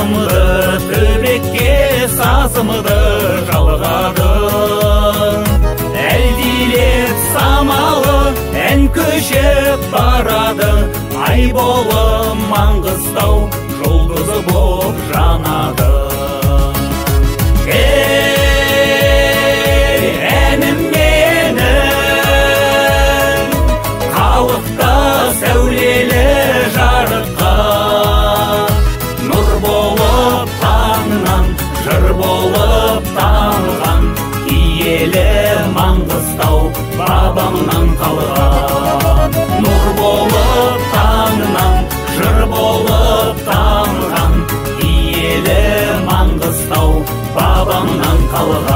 сазымды, төбекке сазымды жалғады. Әлдилеп самалы ән көшіп барады, ай болып Маңғыстау жұлдызы боп жанады. Әнім менің халықта сәулелі жарыққа, нұр болып таңнан, жыр болып тамған, киелі Маңғыстау бабамнан қалған. Нұр болып таңнан, жыр болып тамған, киелі Маңғыстау бабамнан қалған.